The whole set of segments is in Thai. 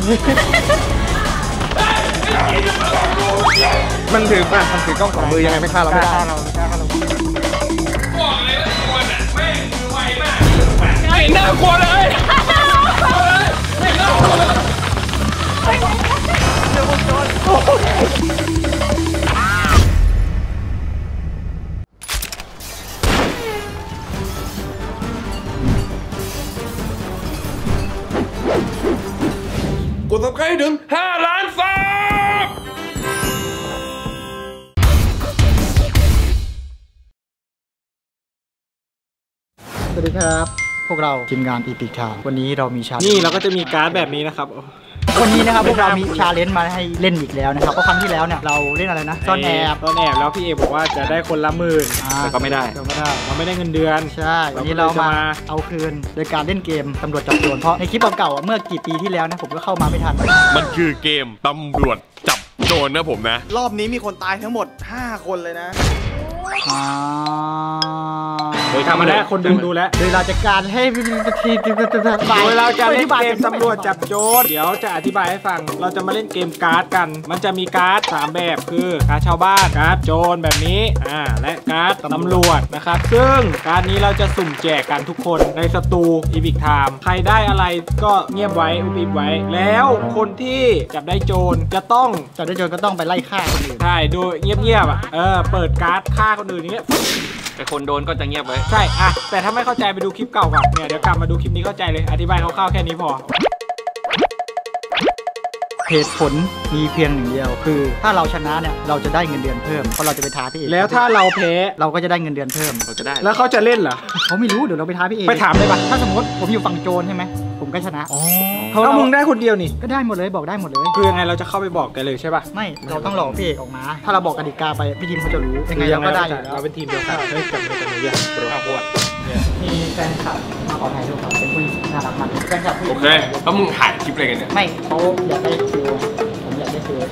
มันถือกล้อง2 มือยังไงไม่ฆ่าเราไม่ได้บอกเลยว่าตัวน่ะแม่งมือไวมากไม่น่ากลัวเลยไม่น่ากลัวเลยเดี๋ยวผมโดนกดซับสไครบ์ถึง5 ล้านซับสวัสดีครับพวกเราทีมงาน Epic Time วันนี้เรามีชาเลนจ์นี่เราก็จะมีการ์ดแบบนี้นะครับวันนี้นะครับพวกเรามีชาเลนจ์มาให้เล่นอีกแล้วนะครับเพราะครั้งที่แล้วเนี่ยเราเล่นอะไรนะซ่อนแอบแล้วพี่เอบอกว่าจะได้คนละ10,000แต่ก็ไม่ได้เราไม่ได้เงินเดือนใช่วันนี้เรามาเอาคืนโดยการเล่นเกมตำรวจจับโจรเพราะในคลิปเก่าๆเมื่อกี่ปีที่แล้วนะผมก็เข้ามาไม่ทันมันคือเกมตำรวจจับโจรนะผมนะรอบนี้มีคนตายทั้งหมด5 คนเลยนะโดยทำมาแล้วคนดูแล้วโดยเราจะการให้โดยเราจะเล่นเกมตำรวจจับโจรเดี๋ยวจะอธิบายให้ฟังเราจะมาเล่นเกมการ์ดกันมันจะมีการ์ด3แบบคือการ์ดชาวบ้านการ์ดโจรแบบนี้และการ์ดตำรวจนะครับซึ่งการ์ดนี้เราจะสุ่มแจกกันทุกคนในสตูอีพิกไทม์ใครได้อะไรก็เงียบไว้อุบอิบไว้แล้วคนที่จับได้โจรก็ต้องไปไล่ฆ่าคนอื่นใช่โดยเงียบเปิดการ์ดฆ่าคนอื่นอย่างเงี้ยแต่คนโดนก็จะเงียบไว้ใช่แต่ถ้าไม่เข้าใจไปดูคลิปเก่าก่อนเนี่ยเดี๋ยวกลับมาดูคลิปนี้เข้าใจเลยอธิบายคร่าวๆแค่นี้พอเหตุผลมีเพียงหนึ่งเดียวคือถ้าเราชนะเนี่ยเราจะได้เงินเดือนเพิ่มเพราะเราจะไปท้าพี่เอกแล้วถ้าเราแพ้เราก็จะได้เงินเดือนเพิ่มเราจะได้แล้วเขาจะเล่นเหรอเขาไม่รู้เดี๋ยวเราไปท้าพี่เอกไปถามได้ปะถ้าสมมติผมอยู่ฝั่งโจรใช่ไหมผมก็ชนะเพราะมึงได้คนเดียวนี่ก็ได้หมดเลยบอกได้หมดเลยคือยังไงเราจะเข้าไปบอกกันเลยใช่ป่ะไม่เราต้องหลอกพี่เอกออกมาถ้าเราบอกกติกาไปพี่ทีมเขาจะรู้ยังไงเราก็ได้เราเป็นทีมเดียวกันเฮ้ยจับมือกันเลยอย่างโปรโหดมีแฟนคลับมาขอถ่ายรูปครับเป็นผู้หญิงน่ารักมากแฟนคลับโอเคแล้วมึงถ่ายคลิปอะไรกันเนี่ยไม่เขาอยากได้ฟิลผมอยากได้ฟิล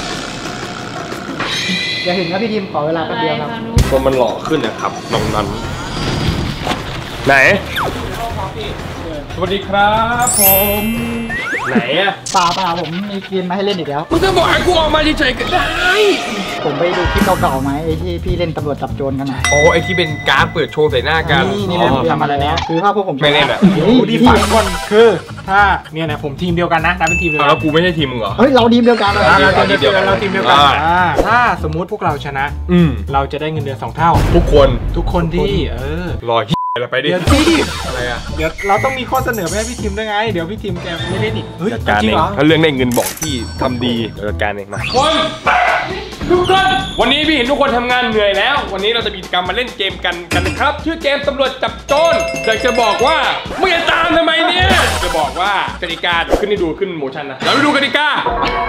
อย่าถึงนะพี่ทีมขอเวลาแป๊บเดียวครับคนมันหล่อขึ้นนะครับตรงนั้นไหนสวัสดีครับผมไหนอะป่าผมมีเกมมาให้เล่นอีกแล้วมึงจะบอกให้กูออกมาเฉยๆก็ได้ผมไปดูคลิปเก่าๆไหมไอ้ที่พี่เล่นตำรวจจับโจรกันนะโอ้ไอ้ที่เป็นการ์ดเปิดโชว์ใส่หน้ากันนี่ทำอะไรเนี่ยคือถ้าพวกผมไม่เล่นอะดีฝังก่อนคือถ้าเนี่ยนะผมทีมเดียวกันนะเป็นทีมเดียวกันแล้วกูไม่ใช่ทีมมึงเหรอเฮ้ยเราทีมเดียวกันเราทีมเดียวกันถ้าสมมุติพวกเราชนะเราจะได้เงินเดือน2 เท่าทุกคนที่รออะไรไปดิอะไรอะเดี๋ยวเราต้องมีข้อเสนอไปให้พี่ทีมด้วยไงเดี๋ยวพี่ทีมแกไม่เล่นอีกจัดการเองถ้าเรื่องได้เงินบอกที่ทำดีจัดการเองมาทุกคนวันนี้พี่เห็นทุกคนทำงานเหนื่อยแล้ววันนี้เราจะมีกิจกรรมมาเล่นเกมกันนะครับชื่อเกมตำรวจจับโจรอยากจะบอกว่ามึงจะตามทำไมเนี่ยจะบอกว่ากติกาขึ้นให้ดูขึ้นโมชั่นนะเราไปดูกติกา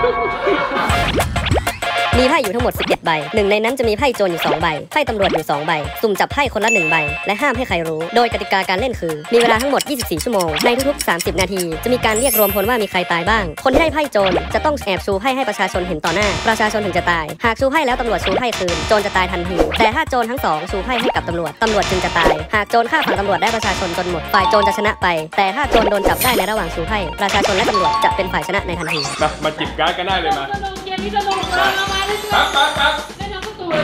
มีไพ่อยู่ทั้งหมด11 ใบหนึ่งในนั้นจะมีไพ่โจรอยู่2 ใบไพ่ตำรวจอยู่2 ใบสุ่มจับไพ่คนละ1 ใบและห้ามให้ใครรู้โดยกติกาการเล่นคือมีเวลาทั้งหมด24 ชั่วโมงในทุกๆ30 นาทีจะมีการเรียกรวมพลว่ามีใครตายบ้างคนที่ได้ไพ่โจรจะต้องแอบชูไพ่ให้ประชาชนเห็นต่อหน้าประชาชนถึงจะตายหากชูไพ่แล้วตำรวจชูไพ่คืนโจรจะตายทันทีแต่ถ้าโจรทั้ง2ชูไพ่ให้กับตำรวจจึงจะตายหากโจรฆ่าฝั่งตำรวจได้ประชาชนจนหมดฝ่ายโจรจะชนะไปแต่ถ้าโจรโดนจับได้ในระหว่างชูไพ่ประชาชนและตำรวจจะเป็นฝ่ายชนะในทันทีมาจิบการ์ดกันได้เลยมาครับได้ทั้งประตูเลย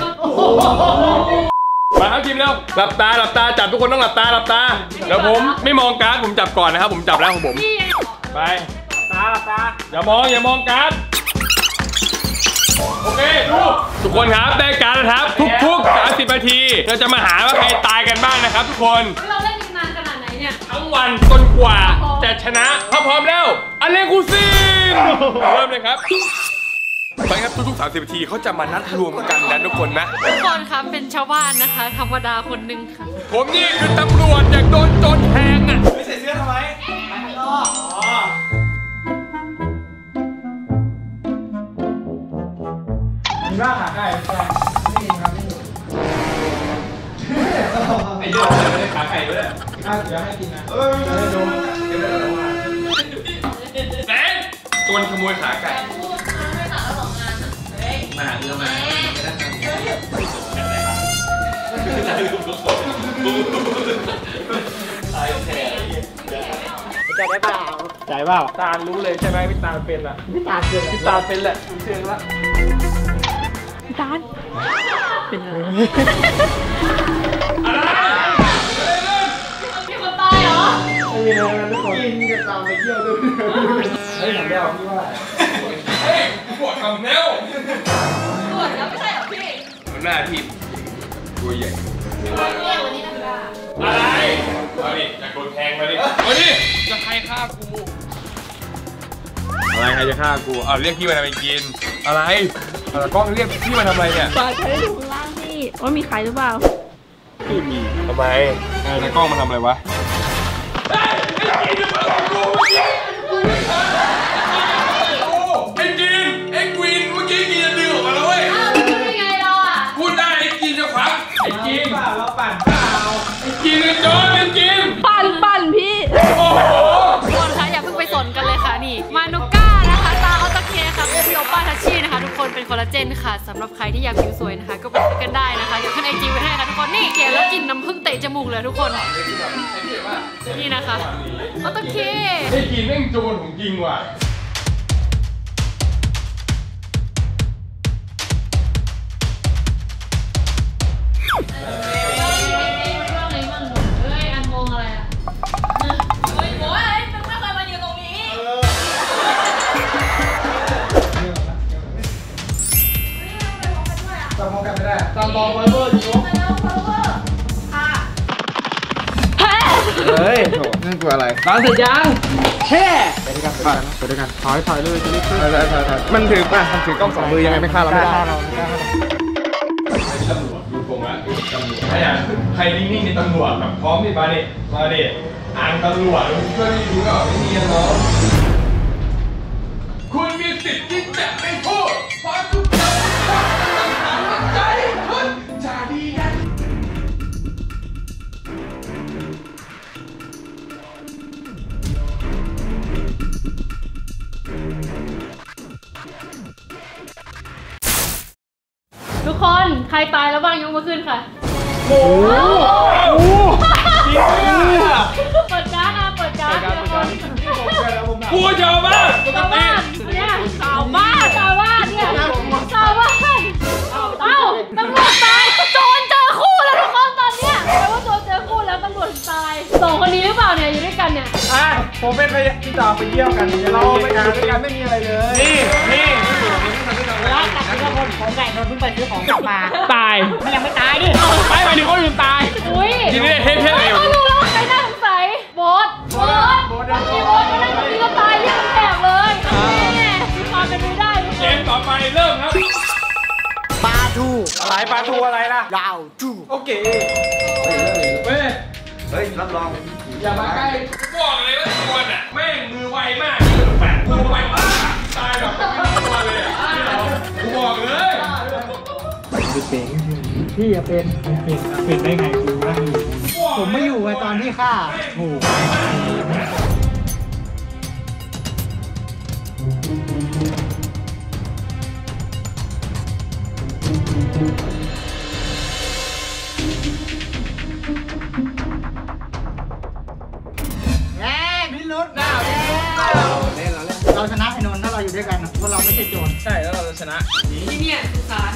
มาครับทีมแล้วหลับตาจับทุกคนต้องหลับตาเดี๋ยวผมไม่มองการ์ดผมจับก่อนนะครับผมจับแล้วของผมไปตาอย่ามองการ์ดโอเคดูทุกคนครับได้การ์ดนะครับทุก30 นาทีเราจะมาหาว่าใครตายกันบ้างนะครับทุกคนเราเล่นนานขนาดไหนเนี่ยทั้งวันจนกว่าจะชนะพร้อมแล้วอเลกูซินเริ่มเลยครับไปครับทุกๆ30 นาทีเขาจะมานัดรวมกันนะทุกคนนะทุกคนครับเป็นชาวบ้านนะคะธรรมดาคนหนึ่งค่ะผมนี่คือตำรวจอยากโดนโจรแทงอ่ะไม่ใส่เสื้อทำไมไปข้างนอกมีบ้าขาไก่ไม่มีครับไม่มีไอ้เยอะเลยขาไก่ด้วยเดี๋ยวให้กินนะแสงโจรขโมยขาไก่มาเรื่องมาจะใจได้เปล่าใจเปล่าตาลรู้เลยใช่ไหมพี่ตาลเป็นอ่ะพี่ตาเกินพี่ตาลเป็นแหละเชื่อละพี่ตาลเป็นอะไรมีคนตายเหรอไม่มีอะไรนะทุกคนกินกันตามไปเที่ยวด้วยเฮ้ยหนังเดียวพี่ว่าเฮ้ยกูบอกทำแล้วตรวจแล้วไม่ใช่เหรอพี่หน้าที่ตัวใหญ่เรียกวันนี้นะคะอะไรมาดิอยากโดนแทงมาดิมาดิจะใครฆ่ากูอะไรใครจะฆ่ากูเอาเรียกพี่มาทำไมกินอะไรเอากล้องเรียกพี่มาทำอะไรเนี่ยเปิดไปดูข้างล่างพี่ว่ามีใครหรือเปล่าพี่มีทำไมแล้วกล้องมาทำอะไรวะไอ้กินไอ้กวินเมื่อกี้กินจะดึงออกมาแล้วเว้ยอ้าวรู้ได้ไงเราอ่ะพูดได้ไอ้กินจะควักไอ้กินเราปั่นเปล่าไอ้กินไอ้โจรไอ้กินปั่นพี่โอ้โหทุกคนคะอย่าเพิ่งไปสนกันเลยค่ะนี่มานุก้านะคะตาออโตเคค่ะพี่โอป้าทัชชี่นะคะทุกคนเป็นคอลลาเจนค่ะสำหรับใครที่อยากผิวสวยนะคะก็ไปซื้อกันได้นะคะเดี๋ยวขึ้นไอจีไว้ให้ค่ะทุกคนนี่เขียนแล้วกลินน้ำผึ้งเตะจมูกเลยทุกคนนี่นะคะออโตเคไอ้กินแม่งโจรของจริงว่ะจำมองกันไม่ได้จำมองไวเบอร์อยู่เฮ้ยนั่นตัวอะไรตาเสร็จยังแช่ไปด้วยกันถอยเลยจะรีบขึ้นถอยมันถือกล้องสองมือยังไงไม่ฆ่าเราไม่ได้ตำรวจดูตรงแล้วตำรวจใครนิ่งๆในตำรวจแบบพร้อมดิมาดิอ่านตำรวจช่วยพี่ดูก็ไม่มีน้องคุณมีสิทธิ์ที่จะไม่พูดเพราะทุกอย่างต้องถามว่าใจคุณจะดีกันทุกคนใครตายแล้วบ้างยกมือขึ้นค่ะโอ้โหจริงเนี่ยเปิดการ์ดนะเปิดการ์ดทุกคนกูจะเอาบ้างชาวบ้านเนี่ยชาวบ้านเนี่ยชาวบ้านเอ้าตำรวจตายโจรเจอคู่แล้วทุกคนตอนเนี้ยแปลว่าโจรเจอคู่แล้วตำรวจตายสองคนนี้หรือเปล่าเนี่ยอยู่ด้วยกันเนี่ยผมเป็นพี่ต่อไปเยี่ยมกันเราไปงานด้วยกันไม่มีอะไรเลยนี่แล้วกลับไปคนของไก่นนท์เพิ่งไปซื้อของกลับมาตายมันยังไม่ตายดิไม่หมายถึงคนอื่นตายอุ้ยทีนี้เท่ๆเลยเขารู้แล้วว่าใครน่าสงสัยโบ๊ทมีโบ๊ทก็ได้มีก็ตายเรียกแถบเลยแม่มีความเป็นไปได้ทุกเกคนมต่อไปเริ่มครับปลาทูอะไรปลาทูอะไรล่ะยาวจูโอเคเฮ้ยรับรองอย่ามาใกล้บอกเลยว่าตัวน่ะแม่งมือไวมากแปะมือไวมากตายแบบไม่รู้ตัวเลยอ่ะกูบอกเลยพี่อย่าเป็นได้ไงกูนั่งอยู่ผมไม่อยู่ไงตอนที่ฆ่าโอ้พี่รุดเราชนะไอ้นนท์ถ้าเราอยู่ด้วยกันเพราะเราไม่ใช่โจรใช่แล้วเราจะชนะที่เนี่ยสุสาน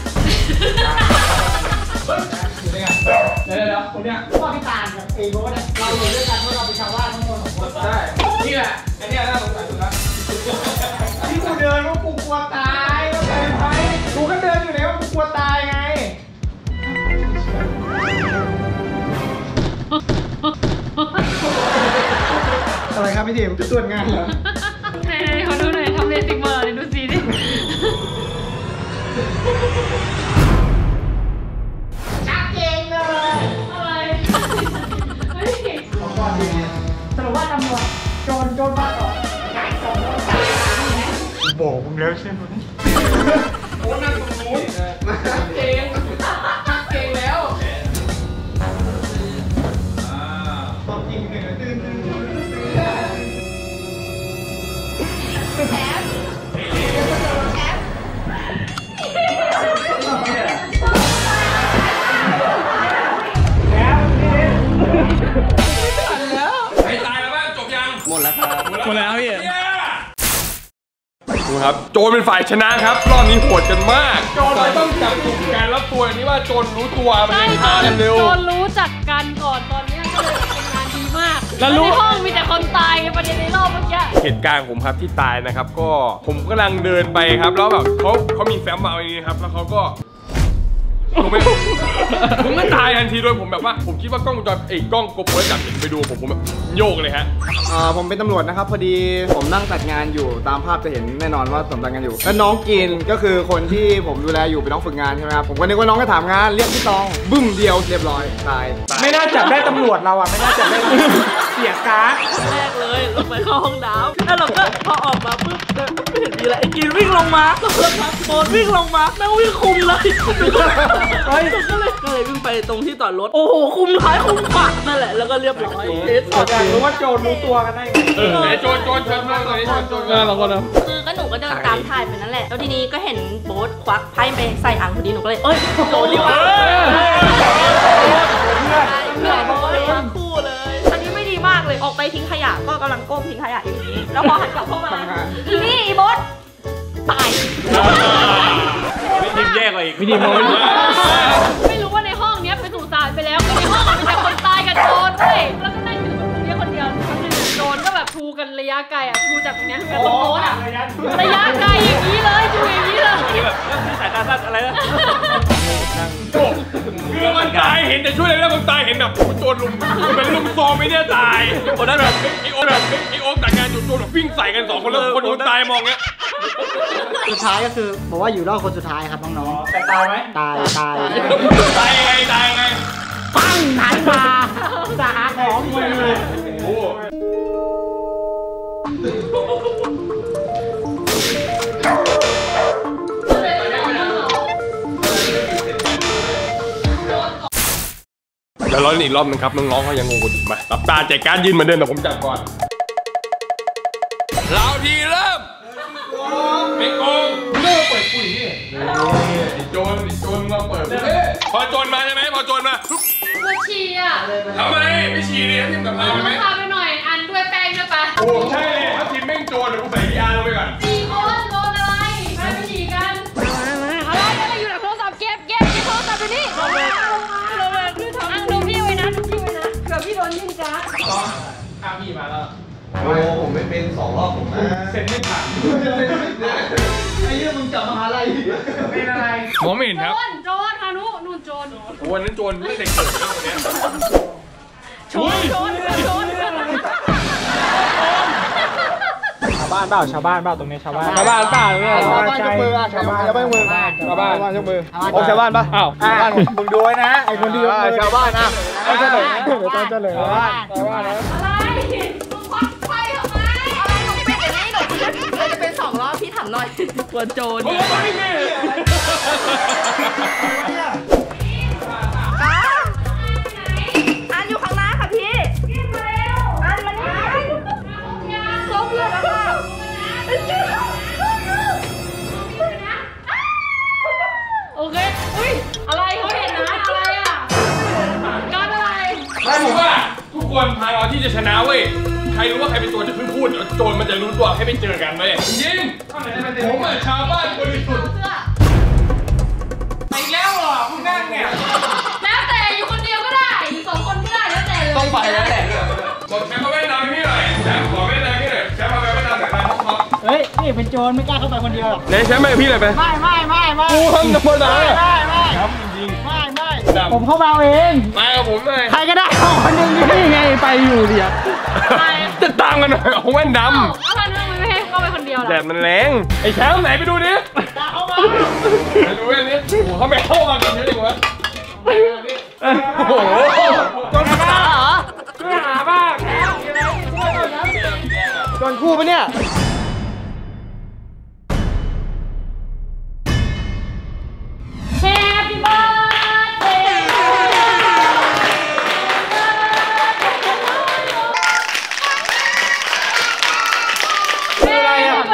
อยู่ด้วยกันเดี๋ยวคนเนี้ยพ่อพี่ตาลกับเอโบเนี่ยเราอยู่ด้วยกันเพราะเราเป็นชาวบ้านทั้งหมดของคนใช่นี่แหละอันเนี้ยน่าสงสัยสุดละที่กูเดินว่ากูกลัวตายเข้าใจไหมกูก็เดินอยู่แล้วกูกลัวตายไงอะไรครับพี่ทีมจะตรวจงานเหรอไหนๆขอดูหน่อยทำเลสิกเมอร์เลยดูสิดิชัดเจนเลยอะไรเฮ้ยสรุปว่าตำรวจโจรบ้าก่อนไก่สองคนตายบอกมึงแล้วใช่ไหมโอ้นั่งตรงนู้นเก่งแล้วบอกจริงเหนือตื่นใครตายแล้วบ้างจบยังหมดแล้วครับหมดแล้วพี่ดูครับโจรเป็นฝ่ายชนะครับรอบนี้โหดกันมากโจรต้องจับกลุ่มกันแล้วตัวนี้ว่าโจรรู้ตัวมันใช่ฆ่ากันเร็วโจรรู้จักกันก่อนตอนนี้ก็เลยทำงานดีมากแล้วในห้องมีแต่คนตายในประเด็นในรอบเมื่อกี้เหตุการณ์ผมครับที่ตายนะครับก็ผมกำลังเดินไปครับแล้วแบบเขามีแฟ้มมาอย่างนี้ครับแล้วเขาก็ผมก็ตายทันทีโดยผมแบบว่าผมคิดว่ากล้องวงจรกล้องกบไว้จับไปดูผมแบบโยกเลยฮะผมเป็นตำรวจนะครับพอดีผมนั่งจัดงานอยู่ตามภาพจะเห็นแน่นอนว่าผมจัดงานอยู่แล้วน้องกินก็คือคนที่ผมดูแลอยู่เป็นน้องฝึกงานใช่ไหมครับผมก็นึกว่าน้องจะถามงานเรียกพี่ตองบึ้มเดียวเรียบร้อยตายไม่น่าจับได้ตำรวจเราอ่ะไม่น่าจับได้เสียการ์ดแรกเลยลงไปเข้าห้องน้ำแล้วเราก็พอออกมาปุ๊บไม่เห็นมีอะไรไอ้กินวิ่งลงมาแล้วพักโดนวิ่งลงมาแม่งวิ่งคุมเลยก็เลยวิ่งไปตรงที่จอดรถโอ้โหคุมท้ายคุมขวานั่นแหละแล้วก็เรียบร้อยอยากรู้ว่าโจรรู้ตัวกันได้ไงโจรโจรเราก็นะคือก็หนูก็เดินตามถ่ายไปนั่นแหละแล้วทีนี้ก็เห็นโบ๊ทควักไพ่ไปใส่อ่างพอดีหนูก็เลยโจรดีกว่าเพื่อนโบ๊ททั้งคู่เลยอันนี้ไม่ดีมากเลยออกไปทิ้งขยะก็กำลังก้มทิ้งขยะอย่างนี้แล้วพอหันกลับเข้ามานี่อีโบ๊ทตายไม่ทีมแย่กว่าอีกไม่ทีมมองไม่รู้ว่าในห้องนี้เป็นสุสานไปแล้วในห้องมีแต่คนตายกับโจรด้วยแล้วก็นั่งอยู่ตรงนี้คนเดียวโจรก็แบบทูกันระยะไกลทูจากตรงนี้แบบตรงโน้นระยะไกลอย่างนี้เลยทูอย่างนี้เลยแบบสายตาสั้นอะไรนะคือมันตายเห็นแต่ช่วยเลยแล้วมันตายเห็นแบบโจรลุมเป็นลุมซอมไม่เนี่ยตายคนนั้นแบบไอโอ๊คแต่งงานจุดโจรแบบวิ่งใส่กัน2 คนแล้วคนตายมองเงี้ยสุดท้ายก็คือบอกว่าอยู่รอบคนสุดท้ายครับน้องๆแต่ตายไหมตายไงปั้งหันมาสาของมือแล้วร้อนอีกรอบนึงครับน้องๆเขายังงงกันอยู่มาตับตาแจกการยืนเหมือนเดิมแต่ผมจับก่อนเราทีเริ่มไม่โกงเลิกเปิดปุ๋ยนี่โจรมาเปิดพอโจรมาใช่ไหมพอโจรมามาฉี่อ่ะทำไมไม่ฉี่ดิทีมกับเราไหมพาไปหน่อยอันด้วยแป้งด้วยปะโอ้ใช่เลยถ้าทีมแม่งโจรเดี๋ยวกูใส่ยาลงไปก่อน 4 คนโดนอะไรไปฉี่กันอะไรอยู่ในโทรศัพท์เก็บโทรศัพท์อยู่นี่ลงมาดูพี่ไว้นะเผื่อพี่โดนยิงจ้าข้าพี่มาแล้วโอ้ผมไม่เป็น2 รอบผมเซ็นไม่ผ่านไอ้เรื่องมึงจับมหาลัยเป็นอะไรมองไม่เห็นครับโจรฮานุนู่นโจรวันนั้นโจรไม่เด็กเกิดแล้วเนี่ยโจรชาวบ้านเปล่าตรงนี้ชาวบ้านเปล่าเนี่ยชาวบ้านยกมือชาวบ้านยกมือโอ้ชาวบ้านปะอ้าวชาวบ้านมึงดูไว้นะไอ้คนที่ชาวบ้านนะเฉลยนะเฉลยชาวบ้านนะอะไรมึงควักไฟออกมาอะไรหนูเป็นอย่างนี้หนูจะเป็น2 รอบพี่ถามหน่อยกลัวโจรอันอยู่ข้างหน้าค่ะพี่อันมันครบเลยแล้วค่ะโอเคอุ้ยอะไรเขาเห็นนะอะไรอ่ะการอะไรไม่ผมว่าทุกคนพาเราที่จะชนะเว้ยใครรู้ว่าใครเป็นตัวจะพูดโจรมันจะรู้ตัวให้ไปเจอกันเลยยิงผมอ่ะชาวบ้านบริสุทธิ์ไปแล้วเหรอคุณนั่งเนี่ยแล้วแต่อยู่คนเดียวก็ได้2 คนก็ได้แล้วแต่เลยต้องไปแล้วแหละบอกแชมป์มาไม่นำพี่หน่อยแชมป์ขอไม่นำพี่หน่อยแชมป์มาไม่นำแต่ไปห้องเฮ้ยนี่เป็นโจรไม่กล้าเข้าไปคนเดียวหรอกไหนแชมป์ไปกับพี่เลยไปไม่กูทำธรรมดาไม่ครับจริงไม่ผมเข้ามาเองมากับผมเลยใครก็ได้คนหนึ่งนี่ไงไปอยู่เดียวจะตามกันหน่อยเอาแว่นดำเอามันไม่ให้เข้าไปคนเดียวหรอแดดมันแรงไอ้แชมป์ไหนไปดูดิเข้ามาไปดูอันนี้โอ้เขาไม่เข้ามากันเยอะจริงวะโอ้โหโจรบ้าเหรอช่วยหาบ้างโจรคู่ปะเนี่ย Happy birthday อะไรอ่ะ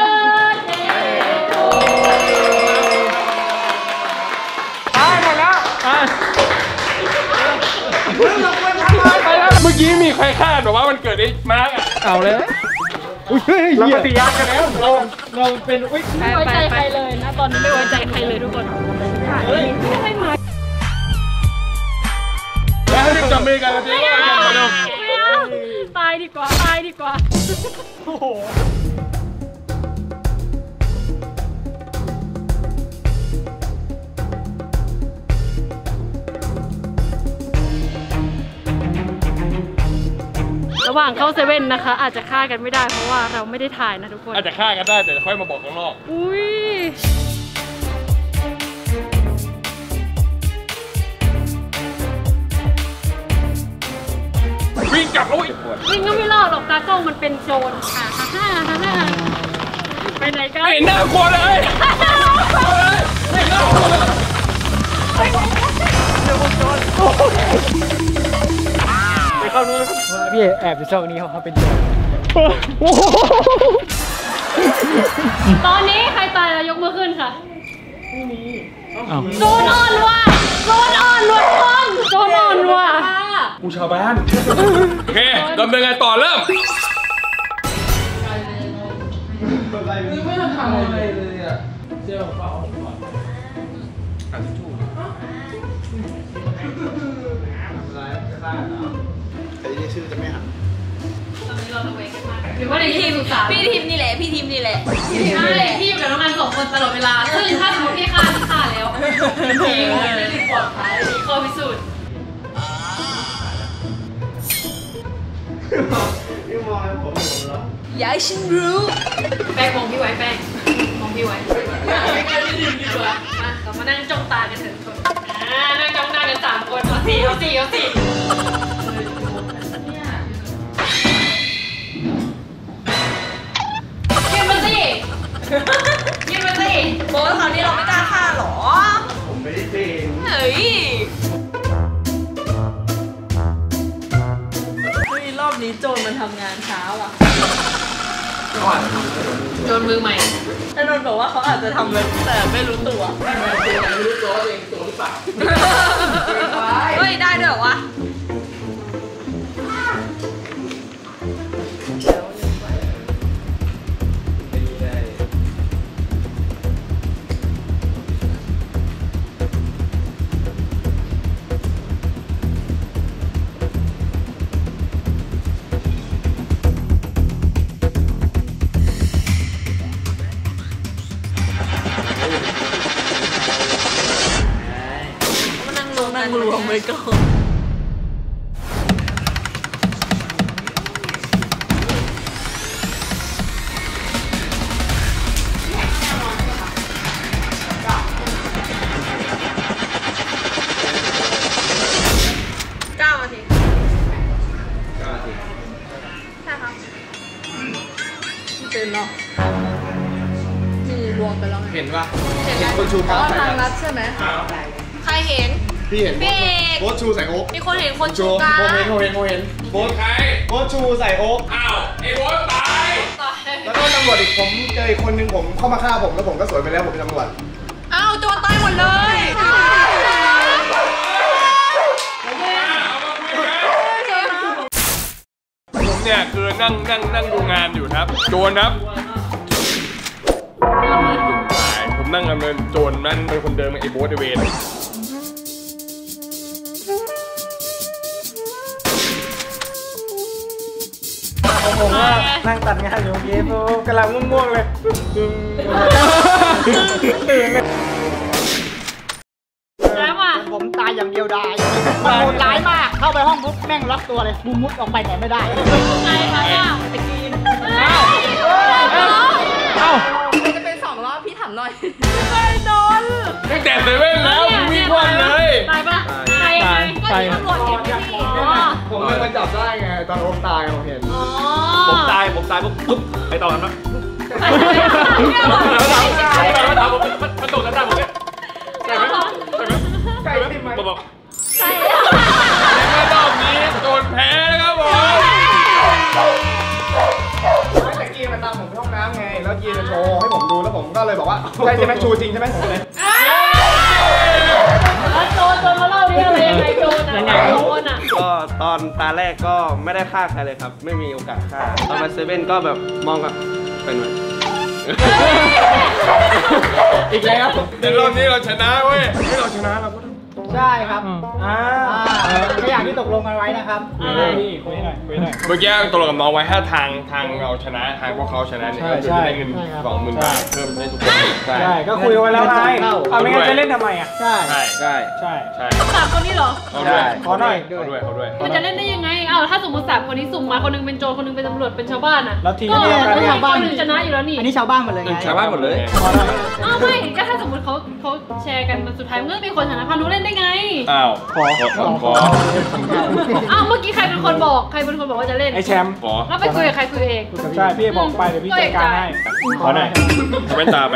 เมื่อกี้มีใครคาดแบบว่ามันเกิดไอ้มาร์กอ่ะเอาเลยเราปฏิญาณกันแล้วเราเป็นอุ้ยไม่ไว้ใจใครเลยนะตอนนี้ไม่ไว้ใจใครเลยทุกคนไม่มาแล้วรีบจับมือกันแล้วจีว่ากันมาเร็วไม่เอาตายดีกว่าตายดีกว่าโอ้โหระหว่างเข้าเซเว่นนะคะ อาจจะฆ่ากันไม่ได้เพราะว่าเราไม่ได้ถ่ายนะทุกคนอาจจะฆ่ากันได้แต่ค่อยมาบอกข้างนอกอุ้ยวิ่งกลับแล้ววิ่งก็ไม่รอดหรอกตากล้องมันเป็นโจรไปไหนกันไม่เห็นหน้ากลัวเลยไม่น่ากลัวเลยไปเข้านู้นพี่แอบอยู่ช่องนี้เขาเป็นโจรตอนนี้ใครตายแล้วยกมือขึ้นค่ะโจรอ่อนว่ะโจรอ่อนว่ะคนโจรอ่อนว่ะกูชาวบ้านโอเคดำเนินการต่อเริ่มไม่ต้องทำอะไรเลยอ่ะเจ้าเปล่าหรือว่าในที่สุสานพี่ทีมนี่แหละ พี่ทีมนี่แหละใช่พี่อยู่กับน้องนัน2 คนตลอดเวลาซึ่งถ้าสมมติพี่ฆ่าแล้วจริงปลอดภัยมีข้อพิสูจน์อย่าให้ฉันรู้แป้งมองพี่ไว้แป้งมองพี่ไว้ไม่กล้าที่ดีดีกว่ามาเรามานั่งจ้องตากันเถอะทุกคนนั่งจ้องหน้ากัน3 คนเอาสิยืนมาสิยืนมาสิโบสคราวนี้เราไม่กล้าฆ่าหรอผมไม่ได้เป็นเฮ้ยรอบนี้โจรมันทำงานช้าว่ะโจรมือใหม่อานนท์บอกว่าเขาอาจจะทำเลยแต่ไม่รู้ตัวไม่รู้ตัวเองตัวหรือเปล่าเฮ้ย ได้ด้วยเหรอวะ นั่งรวมไปก่อน 9 นาที ใช่ครับเป็นเนาะนี่รวมไปแล้วไงเห็นปะเห็นไหมคนชูเพกราราะฟว่าใส่ทางกัรันฐใช่ไหม ใครเห็นพี่เห็นพี่เอกโบ๊ทชูใส่โอ๊กมีคนเห็นคนชูชูกาโบ๊ทเห็นโบ๊ทใครโบ๊ทชูใส่โอ๊กอ้าวไอ้โบ๊ทตายแล้วก็ตำรวจอีกผมเจออีกคนนึงผมเข้ามาฆ่าผมแล้วผมก็สวยไปแล้วผมเป็นตำรวจอ้าวโจรตายหมดเลยผมเนี่ยคือนั่งดูงานอยู่ครับโจรครับผมนั่งดำเนินโจรนั่นเป็นคนเดิมไอ้โบ๊ทไอ้เวนผมว่านั่งตัดงานอยู่เมื่อกี้ผมกำลังง่วงๆเลยตื่นเลยแล้วอ่ะผมตายอย่างเดียวดายมันโหดร้ายมากเข้าไปห้องปุ๊บแม่งล็อกตัวเลยมุดออกไปไหนไม่ได้ใครคะเนี่ยตะกีนอ้าวจะเป็น2 รอบพี่ถามหน่อยตั้งแต่เซเว่นแล้ววิ่งวันเลยตายปะตายยังไงก็ที่ตำรวจเห็นพี่อ๋อผมเป็นคนจับได้ไงตอนโอ๊กตายผมเห็นอ๋อผมตายปุ๊บไอ้ตอนนั้นนะมันตกกันได้ผมเนี่ยใช่ไหมใกล้ที่มันบอกใช่แล้วรอบนี้โดนแพ้นะครับผมแต่กีมาตามผมไปห้องน้ำไงแล้วกีจะโชว์ให้ผมดูแล้วผมก็เลยบอกว่าใช่ใช่ไหมชูจริงใช่ไหมผมเลยแล้วโจรมาเล่าดิอะไรยังไงโจรอ่ะโจรอ่ะก็ตอนตาแรกก็ไม่ได้ฆ่าใครเลยครับ ไม่มีโอกาสฆ่าตอนมาเซเว่นก็แบบมองกับเป็นไงอีกแล้วเดี๋ยวรอบนี้เราชนะเว้ยให้เราชนะเราก็ต้องใช่ครับก็อย่างที่ตกลงกันไว้นะครับพี่คุยหน่อยคุยหน่อยเมื่อกี้ตกลงกับน้องไว้ถ้าทางเราชนะทางพวกเขาชนะเนี่ยก็จะได้เงิน 20,000 บาทเพิ่มได้ทุกคนใช่ก็คุยไว้แล้วไงเอาไม่งั้นจะเล่นทำไมอ่ะใช่ใช่ใช่ใช่ใช่สามคนนี้เหรอเอาด้วยขอหน่อยเขาด้วยมันจะเล่นได้ยังไง เอาถ้าสมมติสามคนนี้สุ่มมาคนนึงเป็นโจรคนนึงเป็นตำรวจเป็นชาวบ้านอ่ะแล้วทีมก็เดียวกันก็เนี่ยคนนึงชนะอยู่แล้วนี่อันนี้ชาวบ้านหมดเลยไงชาวบ้านหมดเลยขอหน่อยอ้าวไม่ก็ถ้าสมมติเขาแชร์กันสุดท้ายมันก็มีคนชนะพานุเล่นได้ไงอ้าวขออ้าวเมื่อกี้ใครเป็นคนบอกใครเป็นคนบอกว่าจะเล่นไอแชมป์ขอแล้วไปคุยกับใครคุยเองใช่พี่บอกไปเดี๋ยวพี่จัดการให้ขอหน่อยแว่นตาไป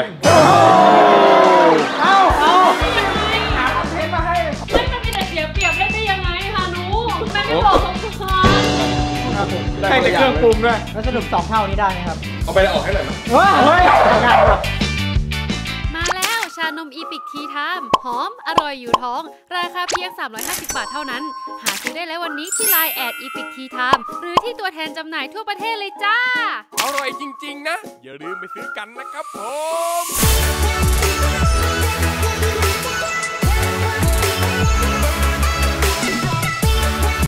ไม่มันมีแต่เสียเปรียบเล่นได้ยังไงพานุแม่ไม่บอกเขาก่อนให้แต่เครื่องปรุงด้วยแล้วสรุป2 เท่านี้ได้ไหมครับเอาไปแล้วออกให้หน่อยนะเฮ้ยง่ายว่ะมาแล้วชานมอีพิกทีไทม์หอมอร่อยอยู่ท้อง ราคาเพียง 350 บาทเท่านั้น หาซื้อได้แล้ววันนี้ที่ Line แอดอีพิกทีไทม์หรือที่ตัวแทนจำหน่ายทั่วประเทศเลยจ้าอร่อยจริงๆนะ อย่าลืมไปซื้อกันนะครับผม